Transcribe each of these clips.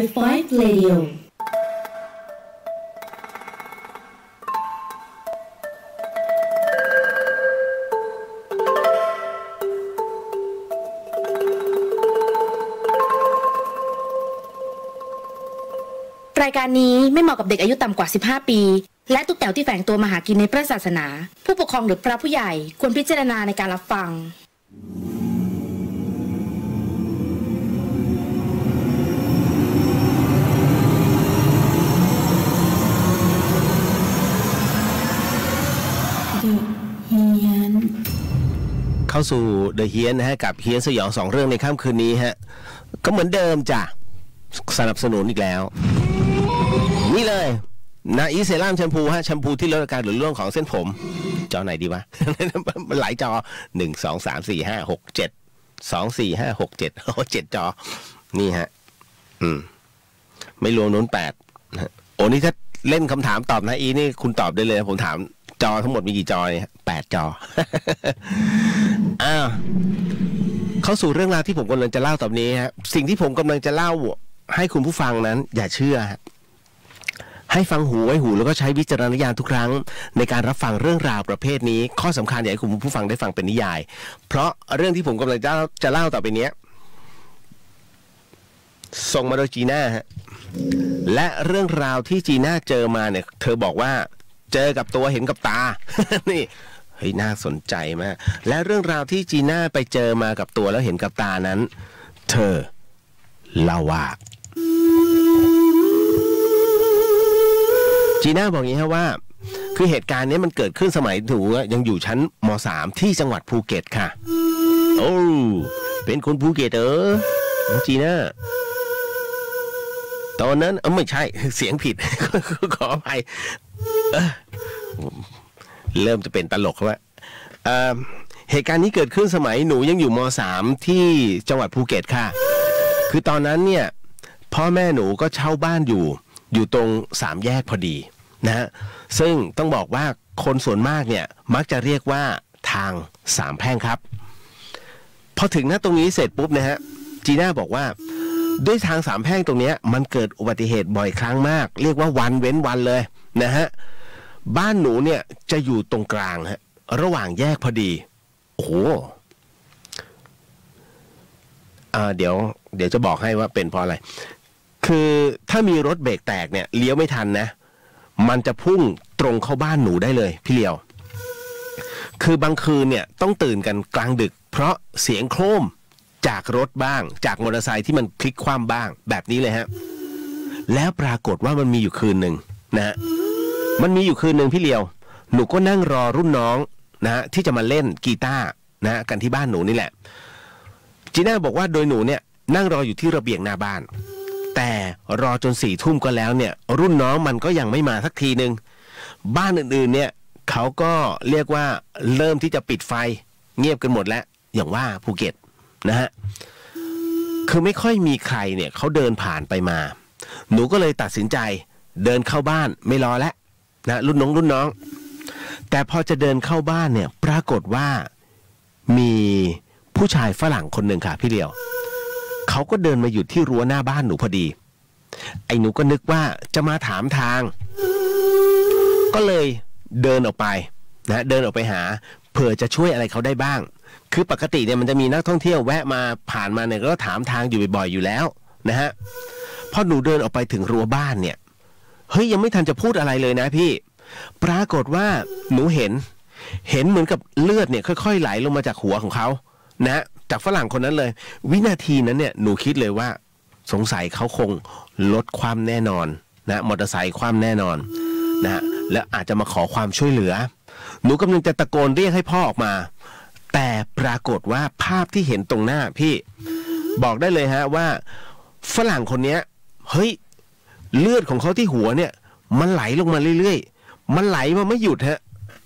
Five Radioรายการนี้ไม่เหมาะกับเด็กอายุต่ำกว่า15ปีและทุกแถวที่แฝงตัวมาหากินในพระศาสนาผู้ปกครองหรือพระผู้ใหญ่ควรพิจารณาในการรับฟังเข้าสู่เดอะเฮียนนะฮะกับเฮียนสยอง2 เรื่องในค่ำคืนนี้ฮะก็เหมือนเดิมจ้ะสนับสนุนอีกแล้วนี่เลยนาอีเซรั่มแชมพูฮะแชมพูที่ลดอาการหรือร่วงของเส้นผมจอไหนดีวะ มันหลายจอ1 2 3 4 5 6 7 2 4 5 6 7 7 จอนี่ฮะไม่รวมนู้น8โอ้นี่ถ้าเล่นคำถามตอบนะอีนี่คุณตอบได้เลยผมถามจอทั้งหมดมีกี่จอเนี่ย8 จอ เข้าสู่เรื่องราวที่ผมกำลังจะเล่าต่อไปนี้ฮะสิ่งที่ผมกำลังจะเล่าให้คุณผู้ฟังนั้นอย่าเชื่อให้ฟังหูไว้หูแล้วก็ใช้วิจารณญาณทุกครั้งในการรับฟังเรื่องราวประเภทนี้ข้อสำคัญอยากให้คุณผู้ฟังได้ฟังเป็นนิยายเพราะเรื่องที่ผมกำลังจะเล่าต่อไปนี้ส่งมาโดยจีน่าฮะและเรื่องราวที่จีน่าเจอมาเนี่ยเธอบอกว่าเจอกับตัวเห็นกับตา นี่เฮ้ยน่าสนใจมากและเรื่องราวที่จีน่าไปเจอมากับตัวแล้วเห็นกับตานั้นเธอเล่าว่าจีน่าบอกอย่างนี้ว่าคือเหตุการณ์นี้มันเกิดขึ้นสมัยหนูยังอยู่ชั้นม.3 ที่จังหวัดภูเก็ตค่ะโอ้เป็นคนภูเก็ตจีน่าตอนนั้นไม่ใช่เสียงผิด ขออภัยเริ่มจะเป็นตลกแล้วเหตุการณ์นี้เกิดขึ้นสมัยหนูยังอยู่ม.3 ที่จังหวัดภูเก็ตค่ะคือตอนนั้นเนี่ยพ่อแม่หนูก็เช่าบ้านอยู่ตรง3 แยกพอดีนะฮะซึ่งต้องบอกว่าคนส่วนมากเนี่ยมักจะเรียกว่าทาง3 แพร่งครับพอถึงหน้าตรงนี้เสร็จปุ๊บนะฮะจีน่าบอกว่าด้วยทาง3 แพร่งตรงนี้มันเกิดอุบัติเหตุบ่อยครั้งมากเรียกว่าวันเว้นวันเลยนะฮะบ้านหนูเนี่ยจะอยู่ตรงกลางฮะระหว่างแยกพอดีโอ้โหเดี๋ยวจะบอกให้ว่าเป็นเพราะอะไรคือถ้ามีรถเบรกแตกเนี่ยเลี้ยวไม่ทันนะมันจะพุ่งตรงเข้าบ้านหนูได้เลยพี่เลียวคือบางคืนเนี่ยต้องตื่นกันกลางดึกเพราะเสียงโครมจากรถบ้างจากมอเตอร์ไซค์ที่มันพลิกคว่ำบ้างแบบนี้เลยฮะแล้วปรากฏว่ามันมีอยู่คืนหนึ่งนะฮะมันมีอยู่คืนหนึ่งพี่เลียวหนูก็นั่งรอรุ่นน้องนะฮะที่จะมาเล่นกีตาร์นะกันที่บ้านหนูนี่แหละจีน่าบอกว่าโดยหนูเนี่ยนั่งรออยู่ที่ระเบียงหน้าบ้านแต่รอจน4 ทุ่มก็แล้วเนี่ยรุ่นน้องมันก็ยังไม่มาสักทีนึงบ้านอื่นๆเนี่ยเขาก็เรียกว่าเริ่มที่จะปิดไฟเงียบกันหมดแล้วอย่างว่าภูเก็ตนะฮะคือไม่ค่อยมีใครเนี่ยเขาเดินผ่านไปมาหนูก็เลยตัดสินใจเดินเข้าบ้านไม่รอแล้วนะรุ่นน้องแต่พอจะเดินเข้าบ้านเนี่ยปรากฏว่ามีผู้ชายฝรั่งคนหนึ่งค่ะพี่เลียวเขาก็เดินมาหยุดที่รั้วหน้าบ้านหนูพอดีไอ้หนูก็นึกว่าจะมาถามทางก็เลยเดินออกไปนะเดินออกไปหาเผื่อจะช่วยอะไรเขาได้บ้างคือปกติเนี่ยมันจะมีนักท่องเที่ยวแวะมาผ่านมาเนี่ยก็ถามทางอยู่บ่อยๆอยู่แล้วนะฮะพอหนูเดินออกไปถึงรั้วบ้านเนี่ยเฮ้ยยังไม่ทันจะพูดอะไรเลยนะพี่ปรากฏว่าหนูเห็นเหมือนกับเลือดเนี่ยค่อยๆไหลลงมาจากหัวของเขานะจากฝรั่งคนนั้นเลยวินาทีนั้นเนี่ยหนูคิดเลยว่าสงสัยเขาคงลดความแน่นอนนะมอเตอร์ไซค์ความแน่นอนนะแล้วอาจจะมาขอความช่วยเหลือหนูกำลังจะตะโกนเรียกให้พ่อออกมาแต่ปรากฏว่าภาพที่เห็นตรงหน้าพี่บอกได้เลยฮะว่าฝรั่งคนนี้เฮ้ยเลือดของเขาที่หัวเนี่ยมันไหลลงมาเรื่อยๆมันไหลมาไม่หยุดฮะ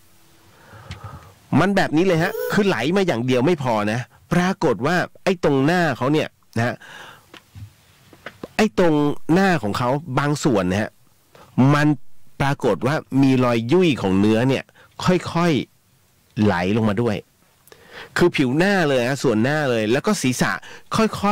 มันแบบนี้เลยฮะคือไหลมาอย่างเดียวไม่พอนะปรากฏว่าไอ้ตรงหน้าเขาเนี่ยนะไอ้ตรงหน้าของเขาบางส่วนนะฮะมันปรากฏว่ามีรอยยุ่ยของเนื้อเนี่ยค่อยๆไหลลงมาด้วยคือผิวหน้าเลยฮะส่วนหน้าเลยแล้วก็ศีรษะค่อยๆ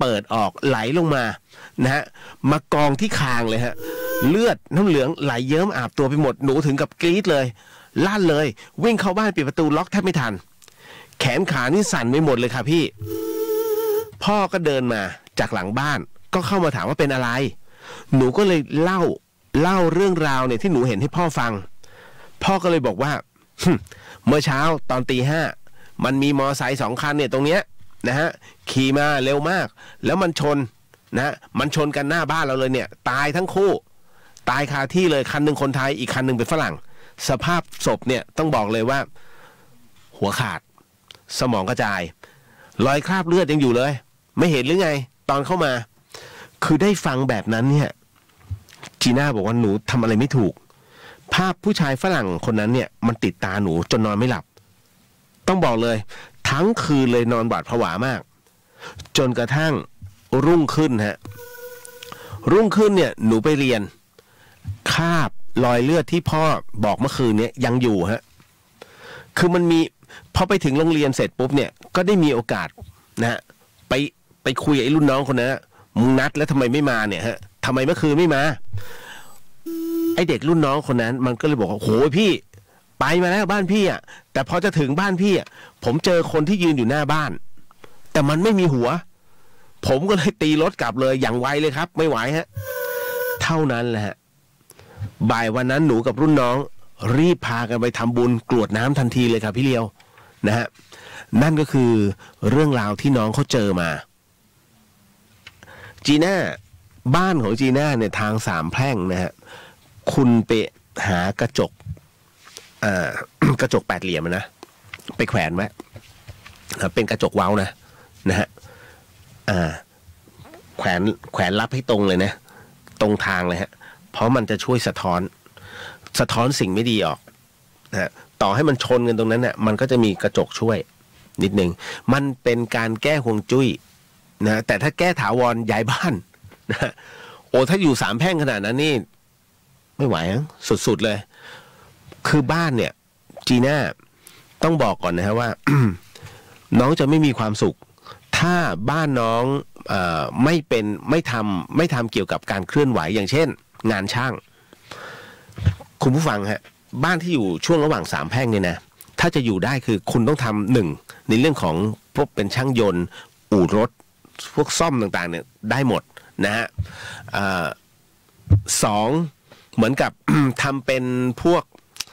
เปิดออกไหลลงมานะฮะมากองที่คางเลยฮะเลือดน้ำเหลืองไหลเยิ้มอาบตัวไปหมดหนูถึงกับกรี๊ดเลยลั่นเลยวิ่งเข้าบ้านปิดประตูล็อกแทบไม่ทันแขนขานี่สั่นไปหมดเลยค่ะพี่พ่อก็เดินมาจากหลังบ้านก็เข้ามาถามว่าเป็นอะไรหนูก็เลยเล่าเรื่องราวเนี่ยที่หนูเห็นให้พ่อฟังพ่อก็เลยบอกว่าเมื่อเช้าตอนตี 5มันมีมอไซค์2 คันเนี่ยตรงเนี้ยนะฮะขี่มาเร็วมากแล้วมันชนนะมันชนกันหน้าบ้านเราเลยเนี่ยตายทั้งคู่ตายคาที่เลยคันหนึ่งคนไทยอีกคันหนึ่งเป็นฝรั่งสภาพศพเนี่ยต้องบอกเลยว่าหัวขาดสมองกระจายรอยคราบเลือดยังอยู่เลยไม่เห็นหรือไงตอนเข้ามาคือได้ฟังแบบนั้นเนี่ยจีน่าบอกว่าหนูทำอะไรไม่ถูกภาพผู้ชายฝรั่งคนนั้นเนี่ยมันติดตาหนูจนนอนไม่หลับต้องบอกเลยทั้งคืนเลยนอนหวาดผวามากจนกระทั่งรุ่งขึ้นฮะรุ่งขึ้นเนี่ยหนูไปเรียนคราบรอยเลือดที่พ่อบอกเมื่อคืนนี้ยังอยู่ฮะคือมันมีพอไปถึงโรงเรียนเสร็จปุ๊บเนี่ยก็ได้มีโอกาสนะฮะไปคุยกับไอ้รุ่นน้องคนนั้นมึงนัดแล้วทำไมไม่มาเนี่ยฮะทำไมเมื่อคืนไม่มาไอ้เด็กรุ่นน้องคนนั้นมันก็เลยบอกว่าโหพี่ไปมาแล้วบ้านพี่อ่ะแต่พอจะถึงบ้านพี่อ่ะผมเจอคนที่ยืนอยู่หน้าบ้านแต่มันไม่มีหัวผมก็เลยตีรถกลับเลยอย่างไวเลยครับไม่ไหวฮะเท่านั้นแหละบ่ายวันนั้นหนูกับรุ่นน้องรีบพากันไปทำบุญกรวดน้ำทันทีเลยครับพี่เลียวนะฮะนั่นก็คือเรื่องราวที่น้องเขาเจอมาจีน่าบ้านของจีน่าเนี่ยทาง3 แพร่งนะฮะคุณไปหากระจกกระจก8 เหลี่ยมนะไปแขวนไว้เป็นกระจกเว้านะฮะแขวนรับให้ตรงเลยนะตรงทางเลยฮะเพราะมันจะช่วยสะท้อนสิ่งไม่ดีออกนะต่อให้มันชนกันตรงนั้นเนี่ยมันก็จะมีกระจกช่วยนิดนึงมันเป็นการแก้ฮวงจุ้ยนะแต่ถ้าแก้ถาวรย้ายบ้านนะโอ้ถ้าอยู่3 แพร่งขนาดนั้นนี่ไม่ไหวสุดๆเลยคือบ้านเนี่ยจีน่าต้องบอกก่อนนะฮะว่า น้องจะไม่มีความสุขถ้าบ้านน้องไม่ทำเกี่ยวกับการเคลื่อนไหวอย่างเช่นงานช่างคุณผู้ฟังฮะบ้านที่อยู่ช่วงระหว่าง3 แพร่งเนี่ยนะถ้าจะอยู่ได้คือคุณต้องทำ1ในเรื่องของพวกเป็นช่างยนต์อู่รถพวกซ่อมต่างๆเนี่ยได้หมดนะฮะ2เหมือนกับ ทำเป็นพวก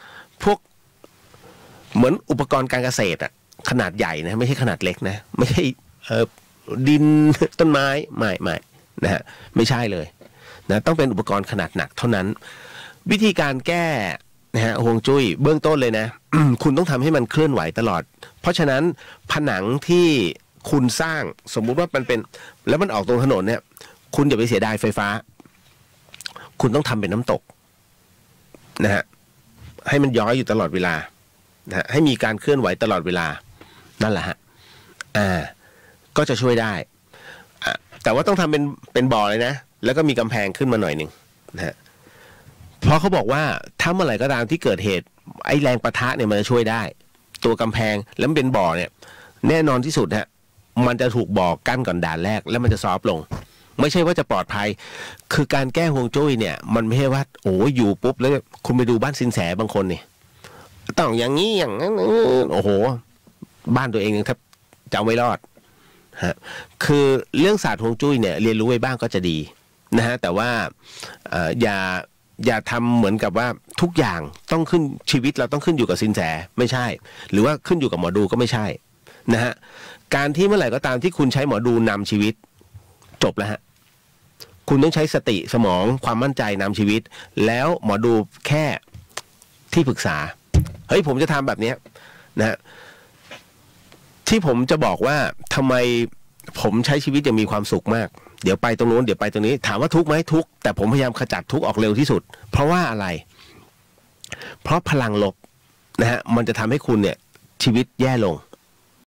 เหมือนอุปกรณ์การเกษตรอะขนาดใหญ่นะไม่ใช่ขนาดเล็กนะไม่ใช่ดินต้นไม้ไม่นะฮะไม่ใช่เลยนะต้องเป็นอุปกรณ์ขนาดหนักเท่านั้นวิธีการแก้นะฮะฮวงจุ้ยเบื้องต้นเลยนะ คุณต้องทำให้มันเคลื่อนไหวตลอดเพราะฉะนั้นผนังที่คุณสร้างสมมุติว่ามันเป็นแล้วมันออกตรงถนนเนี่ยคุณอย่าไปเสียดายไฟฟ้าคุณต้องทำเป็นน้ำตกนะฮะให้มันย้อยอยู่ตลอดเวลานะฮะให้มีการเคลื่อนไหวตลอดเวลานั่นแหละฮะก็จะช่วยได้แต่ว่าต้องทำเป็นบ่อเลยนะแล้วก็มีกำแพงขึ้นมาหน่อยหนึ่งนะฮะเพราะเขาบอกว่าถ้าเมื่อไหร่ก็ตามที่เกิดเหตุไอ้แรงปะทะเนี่ยมันจะช่วยได้ตัวกำแพงแล้วมันเป็นบ่อเนี่ยแน่นอนที่สุดฮะมันจะถูกบ่อกั้นก่อนด่านแรกแล้วมันจะซอฟลงไม่ใช่ว่าจะปลอดภัยคือการแก้ฮวงจุ้ยเนี่ยมันไม่ใช่ว่าโอ้อยู่ปุ๊บแล้วคุณไปดูบ้านสินแสบางคนนี่ต้องอย่างนี้อย่างนั้นโอ้โหบ้านตัวเองยังแทบจะไม่รอดฮะคือเรื่องศาสตร์ฮวงจุ้ยเนี่ยเรียนรู้ไว้บ้างก็จะดีนะฮะแต่ว่าอย่าทำเหมือนกับว่าทุกอย่างต้องขึ้นชีวิตเราต้องขึ้นอยู่กับสินแสไม่ใช่หรือว่าขึ้นอยู่กับหมอดูก็ไม่ใช่นะฮะการที่เมื่อไหร่ก็ตามที่คุณใช้หมอดูนำชีวิตจบแล้วฮะคุณต้องใช้สติสมองความมั่นใจนำชีวิตแล้วหมอดูแค่ที่ปรึกษาเฮ้ยผมจะทำแบบนี้นะฮะที่ผมจะบอกว่าทำไมผมใช้ชีวิตอย่างมีความสุขมากเดี๋ยวไปตรงนู้นเดี๋ยวไปตรงนี้ถามว่าทุกข์ไหมทุกข์แต่ผมพยายามขจัดทุกข์ออกเร็วที่สุดเพราะว่าอะไรเพราะพลังลบนะฮะมันจะทำให้คุณเนี่ยชีวิตแย่ลง